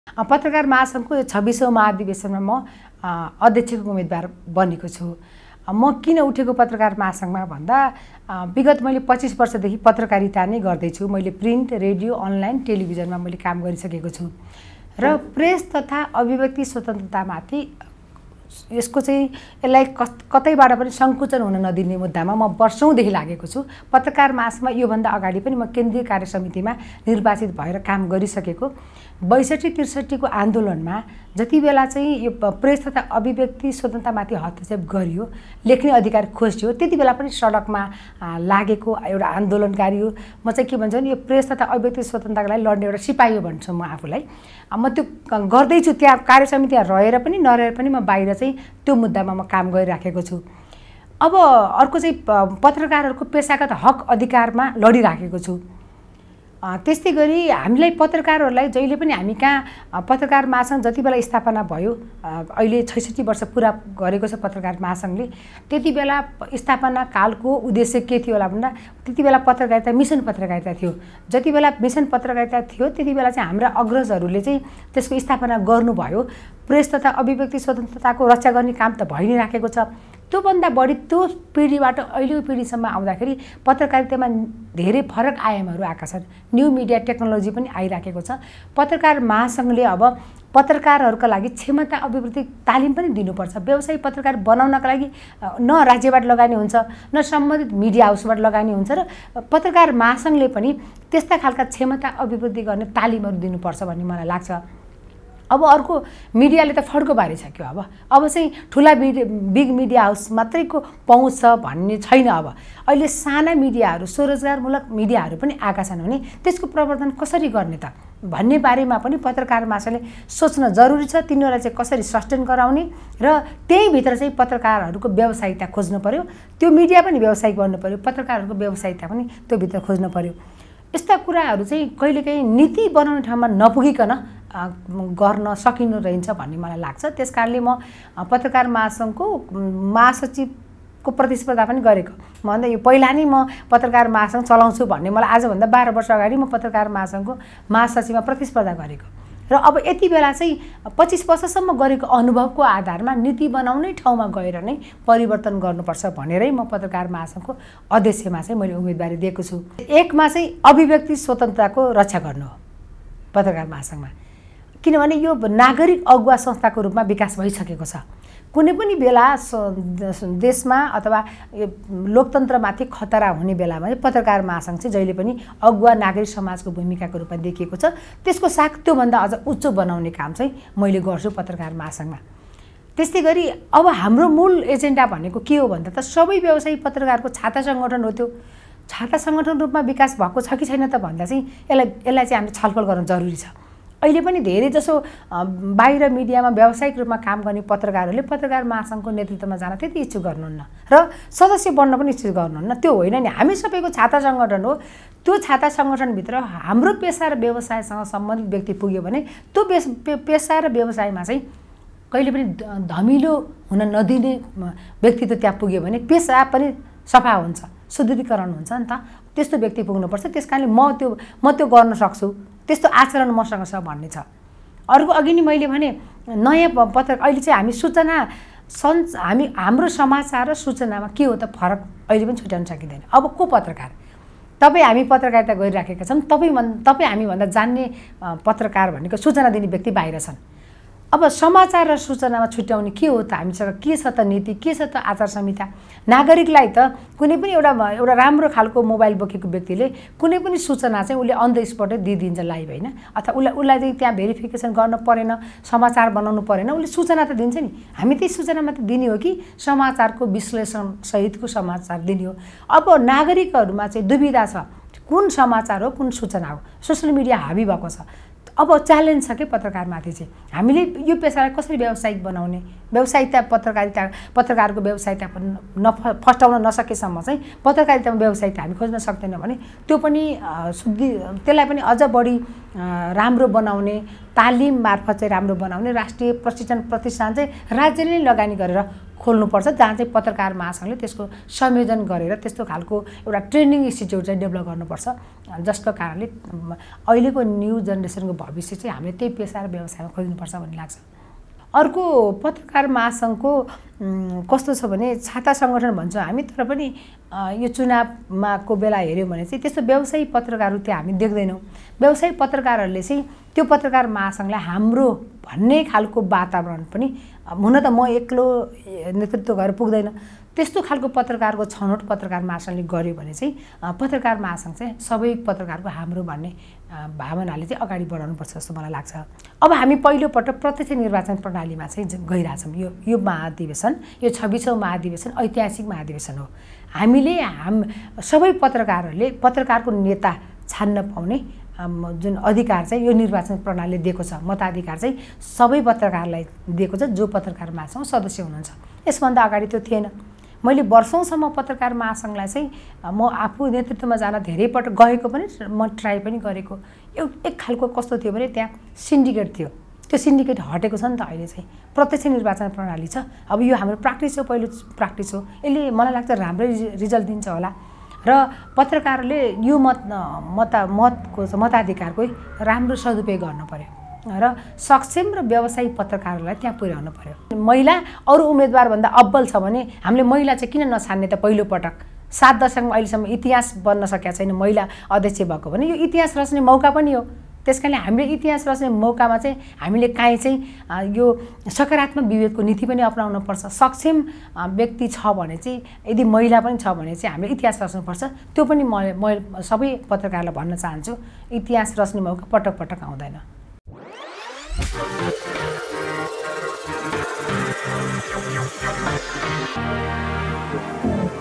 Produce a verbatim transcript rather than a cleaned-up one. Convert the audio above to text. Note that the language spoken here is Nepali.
पत्रकार महासङ्घको छब्बिसौँ महाधिवेशनमा म अध्यक्षको उम्मेदवार बनेको छु। म किन उठेको पत्रकार महासङ्घमा भन्दा विगत मैले पच्चीस वर्षदेखि पत्रकारिता नै गर्दैछु। मैले प्रिन्ट, रेडियो, अनलाइन, टेलिभिजनमा मैले काम गरिसकेको छु र प्रेस तथा अभिव्यक्ति स्वतन्त्रतामाथि यसको चाहिँ यसलाई कतैबाट पनि सङ्कुचन हुन नदिने मुद्दामा म वर्षौँदेखि लागेको छु। पत्रकार महासङ्घमा योभन्दा अगाडि पनि म केन्द्रीय कार्य समितिमा निर्वाचित भएर काम गरिसकेको। बैसठी त्रिसठीको आन्दोलनमा जति बेला चाहिँ यो प्रेस तथा अभिव्यक्ति स्वतन्त्रतामाथि हस्तक्षेप गरियो, लेख्ने अधिकार खोजियो, त्यति बेला पनि सडकमा लागेको एउटा आन्दोलनकारी हो। म चाहिँ के भन्छ भने यो प्रेस तथा अभिव्यक्ति स्वतन्त्रताको लागि लड्ने एउटा सिपाही हो भन्छु म आफूलाई। म त्यो गर्दैछु, त्यहाँ कार्य समितिमा रहेर पनि नरहेर पनि म बाहिर चाहिँ त्यो मुद्दामा म काम गरिराखेको छु। अब अर्को चाहिँ पत्रकारहरूको पेसागत हक अधिकारमा लडिराखेको छु। त्यस्तै गरी हामीलाई पत्रकारहरूलाई जहिले पनि हामी कहाँ पत्रकार महासङ्घ जति बेला स्थापना भयो, अहिले छैसठी वर्ष पुरा गरेको छ पत्रकार महासङ्घले, त्यति बेला स्थापना कालको उद्देश्य के थियो होला भन्दा त्यति बेला पत्रकारिता मिसन पत्रकारिता थियो। जति बेला मिसन पत्रकारिता थियो त्यति बेला चाहिँ हाम्रा अग्रजहरूले चाहिँ त्यसको स्थापना गर्नुभयो। प्रेस तथा अभिव्यक्ति स्वतन्त्रताको रक्षा गर्ने काम त भइ नै राखेको छ। त्योभन्दा बढी त्यो पिँढीबाट अहिलेको पिँढीसम्म आउँदाखेरि पत्रकारितामा धेरै फरक आयामहरू आएका छन्। न्यू मिडिया टेक्नोलोजी पनि आइराखेको छ। पत्रकार महासङ्घले अब पत्रकारहरूका लागि क्षमता अभिवृद्धि तालिम पनि दिनुपर्छ। व्यवसायी पत्रकार बनाउनका लागि न राज्यबाट लगानी हुन्छ, न सम्बन्धित मिडिया हाउसबाट लगानी हुन्छ र पत्रकार महासङ्घले पनि त्यस्ता खालका क्षमता अभिवृद्धि गर्ने तालिमहरू दिनुपर्छ भन्ने मलाई लाग्छ। अब अर्को मिडियाले त फड्को बारिसक्यो। अब अब चाहिँ ठुला बिग मिडिया हाउस मात्रैको पहुँच छ भन्ने छैन। अब अहिले साना मिडियाहरू, स्वरोजगारमूलक मिडियाहरू पनि आएका छन् भने त्यसको प्रवर्धन कसरी गर्ने त भन्ने बारेमा पनि पत्रकार महासङ्घले सोच्न जरुरी छ। तिनीहरूलाई चाहिँ कसरी सस्टेन गराउने र त्यहीभित्र चाहिँ पत्रकारहरूको व्यावसायिकता खोज्नु पर्यो। त्यो मिडिया पनि व्यावसायिक बन्नु पर्यो, पत्रकारहरूको व्यावसायिकता पनि त्यो भित्र खोज्नु पर्यो। यस्ता कुराहरू चाहिँ कहिलेकाहीँ नीति बनाउने ठाउँमा नपुगिकन गर्न सकिनु रहन्छ भन्ने मलाई लाग्छ। त्यस कारणले म पत्रकार महासङ्घको महासचिवको प्रतिस्पर्धा पनि गरेको। म भन्दा यो पहिला नै म पत्रकार महासङ्घ चलाउँछु भन्ने मलाई आजभन्दा बाह्र वर्ष अगाडि म पत्रकार महासङ्घको महासचिवमा प्रतिस्पर्धा गरेको र अब यति बेला चाहिँ पच्चिस वर्षसम्म गरेको अनुभवको आधारमा नीति बनाउने ठाउँमा गएर नै परिवर्तन गर्नुपर्छ भनेरै म पत्रकार महासङ्घको अध्यक्षमा चाहिँ मैले उम्मेदवारी दिएको छु। एकमा चाहिँ अभिव्यक्ति स्वतन्त्रताको रक्षा गर्नु हो पत्रकार महासङ्घमा, किनभने यो नागरिक अगुवा संस्थाको रूपमा विकास भइसकेको छ। कुनै पनि बेला देशमा अथवा लोकतन्त्रमाथि खतरा हुने बेलामा चाहिँ पत्रकार महासङ्घ चाहिँ जहिले पनि अगुवा नागरिक समाजको भूमिकाको रूपमा देखिएको छ। त्यसको साथ त्योभन्दा अझ उच्च बनाउने काम चाहिँ मैले गर्छु पत्रकार महासङ्घमा। त्यस्तै गरी अब हाम्रो मूल एजेन्डा भनेको के हो भन्दा त सबै व्यवसायी पत्रकारको छाता सङ्गठन हो। त्यो छाता सङ्गठन रूपमा विकास भएको छ कि छैन त भन्दा चाहिँ यसलाई यसलाई चाहिँ हामीले छलफल गर्न जरुरी छ। अहिले पनि धेरै जसो बाहिर मिडियामा व्यावसायिक रूपमा काम गर्ने पत्रकारहरूले पत्रकार महासङ्घको नेतृत्वमा जान त्यति इच्छुक गर्नुहुन्न र सदस्य बन्न पनि इच्छुक गर्नुहुन्न। त्यो होइन नि, हामी सबैको छाता सङ्गठन हो। त्यो छाता सङ्गठनभित्र हाम्रो पेसा र व्यवसायसँग सम्बन्धित व्यक्ति पुग्यो भने त्यो पेसा र व्यवसायमा चाहिँ कहिले पनि धमिलो हुन नदिने व्यक्तित्व त्यहाँ पुग्यो भने पेसा पनि सफा हुन्छ, सुदृढीकरण हुन्छ नि त। त्यस्तो व्यक्ति पुग्नुपर्छ। त्यस कारणले म त्यो म त्यो गर्न सक्छु, त्यस्तो आचरण मसँग छ भन्ने छ। अर्को अघि नै मैले भने नयाँ पत्र अहिले चाहिँ हामी सूचना सन् हामी हाम्रो समाचार र सूचनामा के हो त फरक अहिले पनि छुट्याउन सकिँदैन। अब को पत्रकार? तपाईँ हामी पत्रकारिता गरिराखेका छौँ, तपाईँ तपाईँ हामीभन्दा जान्ने पत्रकार भनेको सूचना दिने व्यक्ति बाहिर छन्। अब समाचार र सूचनामा छुट्याउने के हो त? हामीसँग के छ त नीति, के छ त आचार संहिता? नागरिकलाई त कुनै पनि एउटा एउटा राम्रो खालको मोबाइल बोकेको व्यक्तिले कुनै पनि सूचना चाहिँ उसले अन द स्पटै दिइदिन्छ लाइभ, होइन? अथवा उसलाई उसलाई चाहिँ त्यहाँ भेरिफिकेसन गर्न परेन, समाचार बनाउनु परेन, उसले सूचना त दिन्छ नि। हामी त्यही सूचना मात्र दिने हो कि समाचारको विश्लेषण सहितको समाचार दिने हो? अब नागरिकहरूमा चाहिँ दुविधा छ, कुन समाचार हो, कुन सूचना हो? सोसियल मिडिया हाबी भएको छ। अब च्यालेन्ज छ कि पत्रकारमाथि चाहिँ हामीले यो पेसालाई कसरी व्यावसायिक बनाउने, व्यवसायिकता पत्रकारिता पत्रकारको व्यवसायिकता न फस्टाउन नसकेसम्म चाहिँ पत्रकारितामा व्यवसायिकता हामी खोज्न सक्दैनौँ भने त्यो पनि शुद्धि त्यसलाई पनि अझ बढी राम्रो बनाउने, तालिम मार्फत चाहिँ राम्रो बनाउने राष्ट्रिय प्रशिक्षण प्रतिष्ठान चाहिँ राज्यले नै लगानी गरेर खोल्नुपर्छ, जहाँ चाहिँ पत्रकार महासङ्घले त्यसको संयोजन गरेर त्यस्तो खालको एउटा ट्रेनिङ इन्स्टिट्युट चाहिँ डेभलप गर्नुपर्छ, जसको कारणले अहिलेको न्यू जेनेरेसनको भविष्य चाहिँ हामीले त्यही पेसा र व्यवसायमा खोज्नुपर्छ भन्ने लाग्छ। अर्को पत्रकार महासङ्घको कस्तो छ भने छाता सङ्गठन भन्छौँ हामी, तर पनि यो चुनावमा को बेला हेऱ्यौँ भने चाहिँ त्यस्तो व्यवसायी पत्रकारहरू त्यहाँ हामी देख्दैनौँ। व्यवसायी पत्रकारहरूले चाहिँ त्यो पत्रकार महासङ्घलाई हाम्रो भन्ने खालको वातावरण पनि हुन त म एक्लो नेतृत्व गरेर पुग्दैन, त्यस्तो खालको पत्रकारको छनौट पत्रकार महासङ्घले गर्यो भने चाहिँ पत्रकार महासङ्घ चाहिँ सबै पत्रकारको हाम्रो भन्ने भावनाले चाहिँ अगाडि बढाउनुपर्छ जस्तो मलाई लाग्छ। अब हामी पहिलोपटक प्रत्यक्ष निर्वाचन प्रणालीमा चाहिँ गइरहेछौँ। यो यो महाधिवेशन, यो छब्बिसौँ महाधिवेशन ऐतिहासिक महाधिवेशन हो। हामीले हाम सबै पत्रकारहरूले पत्रकारको नेता छान्न पाउने जुन अधिकार चाहिँ यो निर्वाचन प्रणालीले दिएको छ, मताधिकार चाहिँ सबै पत्रकारलाई दिएको छ जो पत्रकार महासङ्घ सदस्य हुनुहुन्छ। यसभन्दा अगाडि त्यो थिएन। मैले वर्षौँसम्म पत्रकार महासङ्घलाई चाहिँ म आफू नेतृत्वमा जान धेरै पटक गएको पनि, म ट्राई पनि गरेको। यो एक खालको कस्तो थियो भने त्यहाँ सिन्डिकेट थियो, त्यो सिन्डिकेट हटेको छ नि त अहिले चाहिँ प्रत्यक्ष निर्वाचन प्रणाली छ। अब यो हाम्रो प्र्याक्टिस हो, पहिलो प्र्याक्टिस हो, यसले मलाई लाग्छ राम्रै रिजल्ट दिन्छ होला र पत्रकारले यो मत मत मतको मताधिकारकै राम्रो सदुपयोग गर्नु पर्यो र सक्षम र व्यवसायी पत्रकारहरूलाई त्यहाँ पुर्याउनु पर्यो। महिला अरू उम्मेदवारभन्दा अब्बल छ भने हामीले महिला चाहिँ किन नछान्ने त? पहिलोपटक सात दशकमा अहिलेसम्म इतिहास बन्न सकेका छैन महिला अध्यक्ष भएको भने यो इतिहास रच्ने मौका पनि हो। त्यस कारणले हामीले इतिहास रच्ने मौकामा चाहिँ हामीले काहीँ चाहिँ यो सकारात्मक विवेकको नीति पनि अपनाउनुपर्छ। सक्षम व्यक्ति छ भने चाहिँ, यदि महिला पनि छ भने चाहिँ हामीले इतिहास रच्नुपर्छ। त्यो पनि म म सबै पत्रकारलाई भन्न चाहन्छु, इतिहास रच्ने मौका पटक पटक आउँदैन। Thank you.